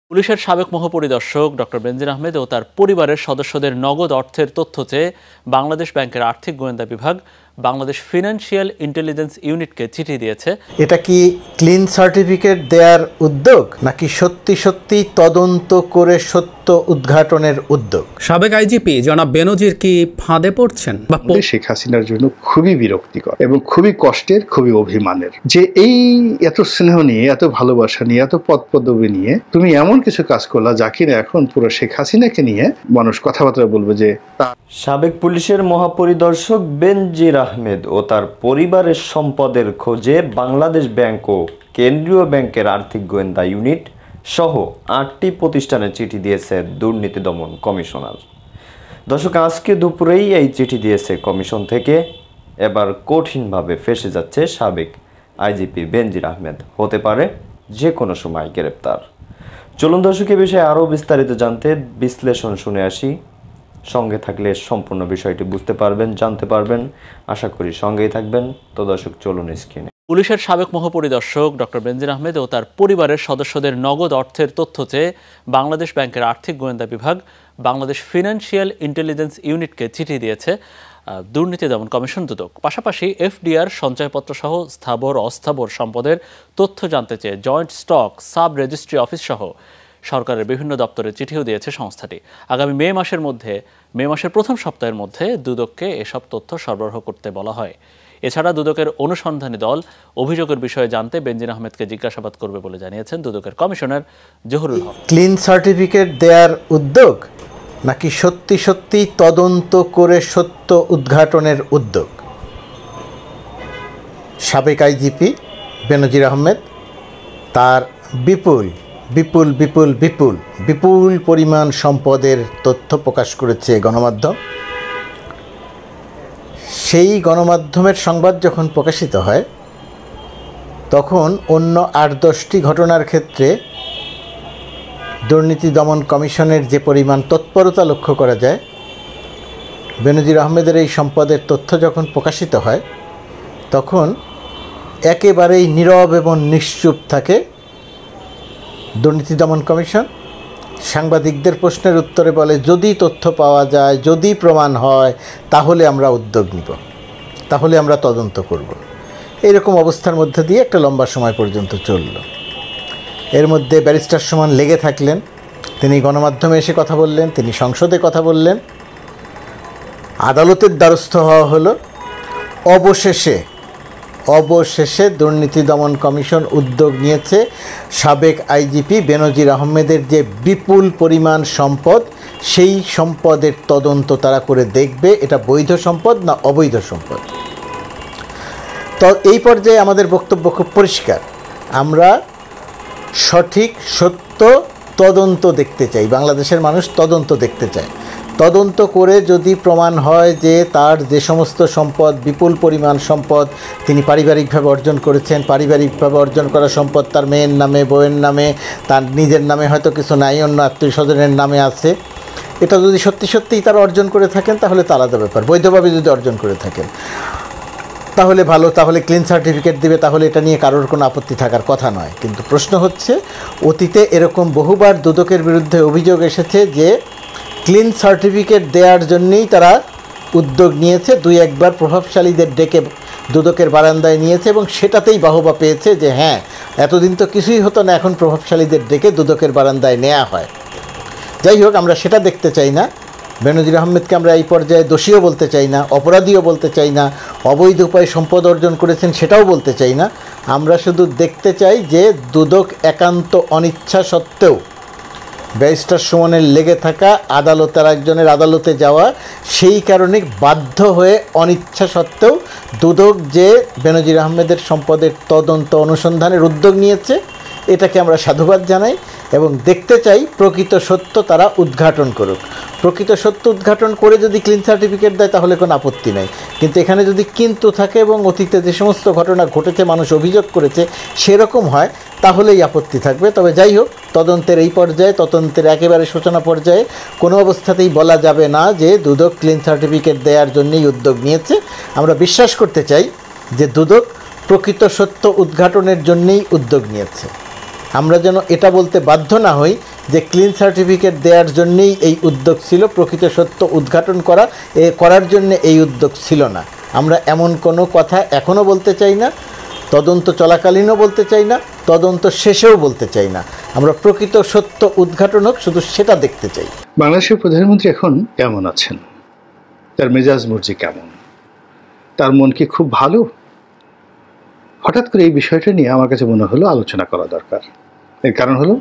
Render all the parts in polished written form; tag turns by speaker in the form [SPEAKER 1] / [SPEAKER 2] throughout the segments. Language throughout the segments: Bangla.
[SPEAKER 1] পুলিশের সাবেক মহাপরিদর্শক ডক্টর বেনজির আহমেদ ও তার পরিবারের সদস্যদের নগদ অর্থের তথ্য চেয়ে বাংলাদেশ ব্যাংকের আর্থিক গোয়েন্দা বিভাগ বাংলাদেশ ফিনান্সিয়াল ইন্টেলিজেন্স ইউনিটকে চিঠি দিয়েছে।
[SPEAKER 2] এটা কি ক্লিন সার্টিফিকেট দেওয়ার উদ্যোগ নাকি সত্যি সত্যি তদন্ত করে সত্য উদ্ঘাটনের উদ্যোগ?
[SPEAKER 3] সাবেক আইজিপি জনাব বেনজির কি ফাঁদে পড়ছেন?
[SPEAKER 4] শেখ হাসিনার জন্য খুবই বিরক্তিকর এবং খুবই কষ্টের, খুবই অভিমানের যে এই এত স্নেহ নিয়ে, এত ভালোবাসা নিয়ে, এত পদ পদবি নিয়ে তুমি এমন কিছু কাজ করলা যা কিনা এখন পুরো শেখ হাসিনাকে নিয়ে মানুষ কথাবার্তা বলবে যে।
[SPEAKER 5] সাবেক পুলিশের মহাপরিদর্শক বেনজির আহমেদ ও তার পরিবারের সম্পদের খোঁজে বাংলাদেশ ব্যাংক ও কেন্দ্রীয় ব্যাংকের আর্থিক গোয়েন্দা ইউনিট সহ 8টি প্রতিষ্ঠানে চিঠি দিয়েছে দুর্নীতি দমন কমিশনার। দর্শক, আজকে দুপুরেই এই চিঠি দিয়েছে কমিশন থেকে। এবার কঠিনভাবে ফেঁসে যাচ্ছে সাবেক আইজিপি বেনজির আহমেদ, হতে পারে যে কোনো সময় গ্রেপ্তার। চলুন দর্শক, এ বিষয়ে আরও বিস্তারিত জানতে বিশ্লেষণ শুনে আসি। সঙ্গে থাকলে সম্পূর্ণ বিষয়টি বুঝতে পারবেন, জানতে পারবেন। আশা করি সঙ্গেই থাকবেন। তো দর্শক, চলুন স্ক্রিনে।
[SPEAKER 1] পুলিশের সাবেক মহাপরিদর্শক ডক্টর বেনজির আহমেদ ও তার পরিবারের সদস্যদের নগদ অর্থের তথ্য চেয়ে বাংলাদেশ ব্যাংকের আর্থিক গোয়েন্দা বিভাগ বাংলাদেশ ফিনান্সিয়াল ইন্টেলিজেন্স ইউনিটকে চিঠি দিয়েছে দুর্নীতি দমন কমিশন দুদক। পাশাপাশি এফডিআর সঞ্চয়পত্র সহ স্থাবর অস্থাবর সম্পদের তথ্য জানতে চেয়ে joint stock sub registry office সহ সরকারের বিভিন্ন দপ্তরে চিঠিও দিয়েছে সংস্থাটি। আগামী মে মাসের প্রথম সপ্তাহের মধ্যে দুদককে এসব তথ্য সরবরাহ করতে বলা হয়। এছাড়া দুদকের অনুসন্ধানী দল অভিযোগের বিষয়ে জানতে বেনজির আহমেদকে জিজ্ঞাসাবাদ করবে বলে জানিয়েছেন দুদকের commissioner Zahurul Haq.
[SPEAKER 2] Clean certificate দেওয়ার উদ্যোগ নাকি সত্যি সত্যি তদন্ত করে সত্য উদ্ঘাটনের উদ্যোগ? সাবেক আইজিপি বেনজির আহমেদ তার বিপুল বিপুল বিপুল বিপুল বিপুল পরিমাণ সম্পদের তথ্য প্রকাশ করেছে গণমাধ্যম। সেই গণমাধ্যমের সংবাদ যখন প্রকাশিত হয় তখন অন্য 8-10টি ঘটনার ক্ষেত্রে দুর্নীতি দমন কমিশনের যে পরিমাণ তৎপরতা লক্ষ্য করা যায়, বেনজির আহমেদের এই সম্পদের তথ্য যখন প্রকাশিত হয় তখন একেবারেই নীরব এবং নিশ্চুপ থাকে দুর্নীতি দমন কমিশন। সাংবাদিকদের প্রশ্নের উত্তরে বলে, যদি তথ্য পাওয়া যায়, যদি প্রমাণ হয়, তাহলে আমরা উদ্যোগ নিব, তাহলে আমরা তদন্ত করব। এইরকম অবস্থার মধ্যে দিয়ে একটা লম্বা সময় পর্যন্ত চলল। এর মধ্যে ব্যারিস্টার সুমন লেগে থাকলেন, তিনি গণমাধ্যমে এসে কথা বললেন, তিনি সংসদে কথা বললেন, আদালতের দ্বারস্থ হওয়া হলো। অবশেষে দুর্নীতি দমন কমিশন উদ্যোগ নিয়েছে সাবেক আইজিপি বেনজির আহমেদের যে বিপুল পরিমাণ সম্পদ, সেই সম্পদের তদন্ত তারা করে দেখবে এটা বৈধ সম্পদ না অবৈধ সম্পদ। তো এই পর্যায়ে আমাদের বক্তব্য খুব পরিষ্কার, আমরা সঠিক সত্য তদন্ত দেখতে চাই। বাংলাদেশের মানুষ তদন্ত দেখতে চায়। তদন্ত করে যদি প্রমাণ হয় যে তার যে সমস্ত সম্পদ, বিপুল পরিমাণ সম্পদ তিনি পারিবারিকভাবে অর্জন করেছেন, পারিবারিকভাবে অর্জন করা সম্পদ তার মেয়ের নামে, বউয়ের নামে, তার নিজের নামে হয়তো কিছু নাই, অন্য আত্মীয় স্বজনের নামে আছে, এটা যদি সত্যি সত্যিই তারা অর্জন করে থাকেন তাহলে তো আলাদা ব্যাপার। বৈধভাবে যদি অর্জন করে থাকেন তাহলে ভালো, তাহলে ক্লিন সার্টিফিকেট দিবে, তাহলে এটা নিয়ে কারোর কোনো আপত্তি থাকার কথা নয়। কিন্তু প্রশ্ন হচ্ছে, অতীতে এরকম বহুবার দুদকের বিরুদ্ধে অভিযোগ এসেছে যে ক্লিন সার্টিফিকেট দেওয়ার জন্যেই তারা উদ্যোগ নিয়েছে, 2-1বার প্রভাবশালীদের ডেকে দুদকের বারান্দায় নিয়েছে এবং সেটাতেই বাহবা পেয়েছে যে হ্যাঁ, এতদিন তো কিছুই হতো না, এখন প্রভাবশালীদের ডেকে দুদকের বারান্দায় নেওয়া হয়। যাই হোক, আমরা সেটা দেখতে চাই না। বেনজির আহমেদকে আমরা এই পর্যায়ে দোষীও বলতে চাই না, অপরাধীও বলতে চাই না, অবৈধ উপায়ে সম্পদ অর্জন করেছেন সেটাও বলতে চাই না। আমরা শুধু দেখতে চাই যে দুদক একান্ত অনিচ্ছা সত্ত্বেও ব্যারিস্টার সুমনের লেগে থাকা, আদালতের একজনের আদালতে যাওয়া, সেই কারণে বাধ্য হয়ে অনিচ্ছা সত্ত্বেও দুদক যে বেনজির আহমেদের সম্পদের তদন্ত অনুসন্ধানের উদ্যোগ নিয়েছে, এটাকে আমরা সাধুবাদ জানাই এবং দেখতে চাই প্রকৃত সত্য তারা উদ্ঘাটন করুক। প্রকৃত সত্য উদ্ঘাটন করে যদি ক্লিন সার্টিফিকেট দেয় তাহলে কোনো আপত্তি নাই, কিন্তু এখানে যদি কিন্তু থাকে এবং অতীতে যে সমস্ত ঘটনা ঘটেছে, মানুষ অভিযোগ করেছে, সেরকম হয় তাহলেই আপত্তি থাকবে। তবে যাই হোক, তদন্তের এই পর্যায়ে, তদন্তের একেবারে সূচনা পর্যায়ে কোনো অবস্থাতেই বলা যাবে না যে দুদক ক্লিন সার্টিফিকেট দেওয়ার জন্যই উদ্যোগ নিয়েছে। আমরা বিশ্বাস করতে চাই যে দুদক প্রকৃত সত্য উদ্ঘাটনের জন্যই উদ্যোগ নিয়েছে। আমরা যেন এটা বলতে বাধ্য না হই যে ক্লিন সার্টিফিকেট দেওয়ার জন্যেই এই উদ্যোগ ছিল, প্রকৃত সত্য উদ্ঘাটন করার জন্য এই উদ্যোগ ছিল না। আমরা এমন কোনো কথা এখনও বলতে চাই না, তদন্ত চলাকালীনও বলতে চাই না, তদন্ত শেষেও বলতে চাই না। আমরা প্রকৃত সত্য উদ্ঘাটন হোক, শুধু সেটা দেখতে চাই।
[SPEAKER 4] বাংলাদেশের প্রধানমন্ত্রী এখন কেমন আছেন, তার মেজাজ মর্জি কেমন, তার মন কি খুব ভালো? হঠাৎ করে এই বিষয়টা নিয়ে আমার কাছে মনে হলো আলোচনা করা দরকার। এর কারণ হলো,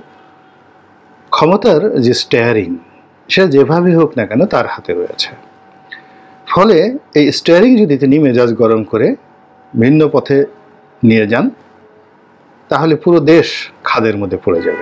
[SPEAKER 4] ক্ষমতার যে স্টিয়ারিং সেটা যেভাবে হোক না কেন তার হাতে রয়েছে। ফলে এই স্টিয়ারিং যদি তিনি মেজাজ গরম করে ভিন্ন পথে নিয়ে যান, তাহলে পুরো দেশ খাদের মধ্যে পড়ে যাবে।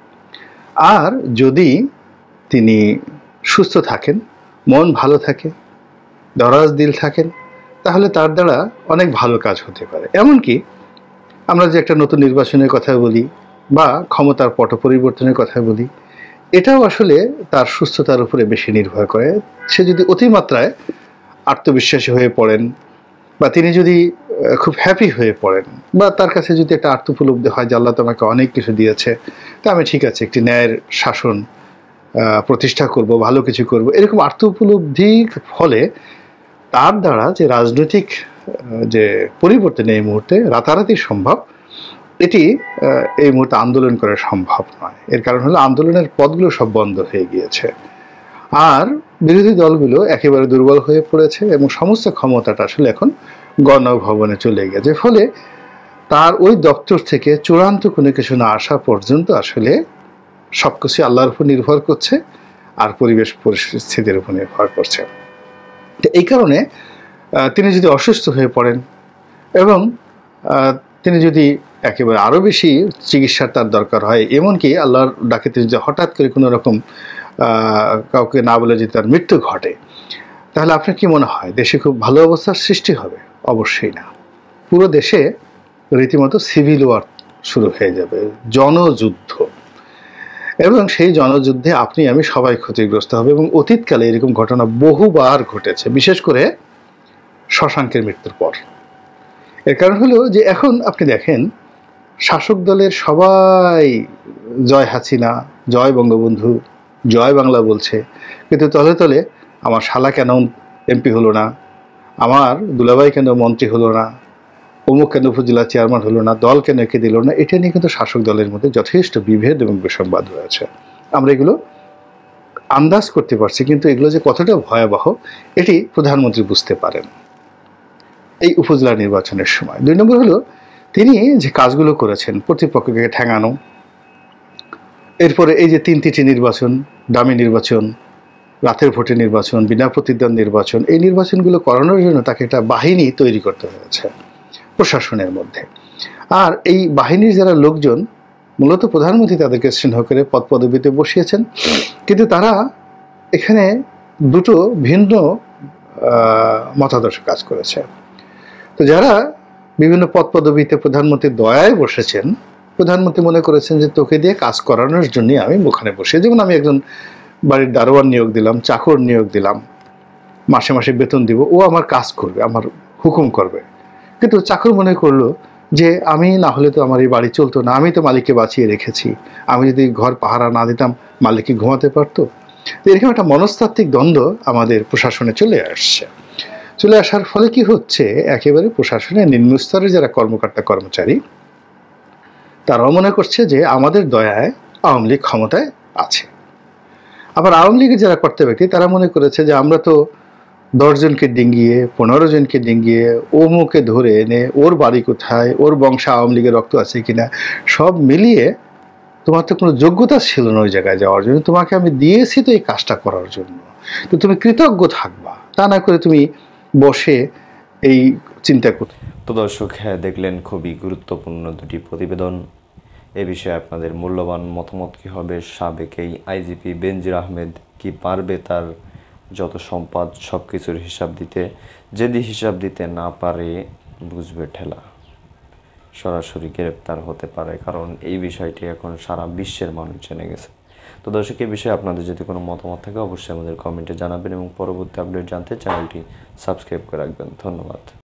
[SPEAKER 4] আর যদি তিনি সুস্থ থাকেন, মন ভালো থাকে, দরাজ দিল থাকেন, তাহলে তার দ্বারা অনেক ভালো কাজ হতে পারে। এমনকি আমরা যে একটা নতুন নির্বাচনের কথা বলি বা ক্ষমতার পট পরিবর্তনের কথা বলি, এটাও আসলে তার সুস্থতার উপরে বেশি নির্ভর করে। সে যদি অতিমাত্রায় আত্মবিশ্বাসী হয়ে পড়েন, বা তিনি যদি খুব হ্যাপি হয়ে পড়েন, বা তার কাছে যদি একটা আত্মোপলব্ধি হয় যে আল্লাহ তোমাকে অনেক কিছু দিয়েছে, তা আমি ঠিক আছে একটি ন্যায়ের শাসন প্রতিষ্ঠা করব, ভালো কিছু করব, এরকম আত্মোপলব্ধির ফলে তার দ্বারা যে রাজনৈতিক যে পরিবর্তন এই মুহূর্তে রাতারাতি সম্ভব, এটি এই মুহূর্তে আন্দোলন করা সম্ভব নয়। এর কারণ হলো আন্দোলনের পথগুলো সব বন্ধ হয়ে গিয়েছে, আর বিরোধী দলগুলো একেবারে দুর্বল হয়ে পড়েছে এবং সমস্ত ক্ষমতাটা আসলে এখন গণভবনে চলে গেছে। ফলে তার ওই দপ্তর থেকে চূড়ান্ত কোনো কিছু না আসা পর্যন্ত আসলে সবকিছু আল্লাহর উপর নির্ভর করছে আর পরিবেশ পরিস্থিতির উপর নির্ভর করছে। তো এই কারণে তিনি যদি অসুস্থ হয়ে পড়েন এবং তিনি যদি একেবারে আরও বেশি চিকিৎসার তার দরকার হয়, এমনকি আল্লাহর ডাকে তিনি যদি হঠাৎ করে কোনো রকম কাউকে না বলে যদি তার মৃত্যু ঘটে, তাহলে আপনার কি মনে হয় দেশে খুব ভালো অবস্থার সৃষ্টি হবে? অবশ্যই না। পুরো দেশে রীতিমতো সিভিল ওয়ার শুরু হয়ে যাবে, জনযুদ্ধ। এবং সেই জনযুদ্ধে আপনি আমি সবাই ক্ষতিগ্রস্ত হবে। এবং অতীতকালে এরকম ঘটনা বহুবার ঘটেছে, বিশেষ করে শশাঙ্কের মৃত্যুর পর। এর কারণ হলো যে এখন আপনি দেখেন শাসক দলের সবাই জয় হাসিনা, জয় বঙ্গবন্ধু, জয় বাংলা বলছে, কিন্তু তলে তলে আমার শালা কেন এমপি হলো না, আমার দুলাভাই কেন মন্ত্রী হলো না, অমুক কেন উপজেলা চেয়ারম্যান হলো না, দল কেন একে দিল না, এটা নিয়ে কিন্তু শাসক দলের মধ্যে যথেষ্ট বিভেদ এবং বিসংবাদ রয়েছে। আমরা এগুলো আন্দাজ করতে পারছি, কিন্তু এগুলো যে কতটা ভয়াবহ এটি প্রধানমন্ত্রী বুঝতে পারেন এই উপজেলা নির্বাচনের সময়। 2 নম্বর হলো, তিনি যে কাজগুলো করেছেন প্রতিপক্ষকে ঠেঙানো, এরপরে এই যে 3টি নির্বাচন, দামি নির্বাচন, রাতের ভোটে নির্বাচন, বিনা প্রতিদ্বন্দ্বী নির্বাচন, এই নির্বাচনগুলো করানোর জন্য তাকে একটা বাহিনী তৈরি করতে হয়েছে প্রশাসনের মধ্যে। আর এই বাহিনীর যারা লোকজন, মূলত প্রধানমন্ত্রী তাদেরকে স্নেহ করে পদপদবীতে বসিয়েছেন, কিন্তু তারা এখানে দুটো ভিন্ন মতাদর্শ কাজ করেছে। তো যারা বিভিন্ন পদপদবীতে প্রধানমন্ত্রীর দয়ায় বসেছেন, প্রধানমন্ত্রী মনে করেছেন যে তোকে দিয়ে কাজ করানোর জন্য আমি ওখানে বসে, যেমন আমি একজন বাড়ির দারোয়ান নিয়োগ দিলাম, চাকর নিয়োগ দিলাম, মাসে মাসে বেতন দিব, ও আমার কাজ করবে, আমার হুকুম করবে। কিন্তু চাকর মনে করলো যে আমি না হলে তো আমার এই বাড়ি চলতো না, আমি তো মালিককে বাঁচিয়ে রেখেছি, আমি যদি ঘর পাহারা না দিতাম মালিককে ঘুমাতে পারতো। তো এরকম একটা মনস্তাত্ত্বিক দ্বন্দ্ব আমাদের প্রশাসনে চলে আসছে। চলে আসার ফলে কি হচ্ছে, একেবারে প্রশাসনের নিম্নস্তরের যারা কর্মকর্তা কর্মচারী, তারাও মনে করছে যে আমাদের দয়ায় আওয়ামী লীগ ক্ষমতায় আছে। আবার আওয়ামী লীগের যারা কর্তা ব্যক্তি, তারা মনে করেছে যে আমরা তো 10 জনকে ডিঙ্গিয়ে 15 জনকে ডিঙ্গিয়ে ও মুখে ধরে এনে ওর বাড়ি কোথায়, ওর বংশে আওয়ামী লীগের রক্ত আছে কিনা, সব মিলিয়ে তোমার তো কোনো যোগ্যতা ছিল না ওই জায়গায় যাওয়ার জন্য, তোমাকে আমি দিয়েছি তো এই কাজটা করার জন্য, তো তুমি কৃতজ্ঞ থাকবা, তা না করে তুমি বসে এই চিন্তা করতে।
[SPEAKER 5] তো দর্শক, হ্যাঁ দেখলেন খুবই গুরুত্বপূর্ণ দুটি প্রতিবেদন। এ বিষয়ে আপনাদের মূল্যবান মতামত কী হবে? সাবেক এই আইজিপি বেনজির আহমেদ কি পারবে তার যত সম্পদ সব কিছুর হিসাব দিতে? যদি হিসাব দিতে না পারে, বুঝবে ঠেলা, সরাসরি গ্রেপ্তার হতে পারে, কারণ এই বিষয়টি এখন সারা বিশ্বের মানুষ জেনে গেছে। তো দর্শক, এই বিষয়ে আপনাদের যদি কোনো মতামত থাকে অবশ্যই আমাদের কমেন্টে জানাবেন এবং পরবর্তী আপডেট জানতে চ্যানেলটি সাবস্ক্রাইব করে রাখবেন। ধন্যবাদ।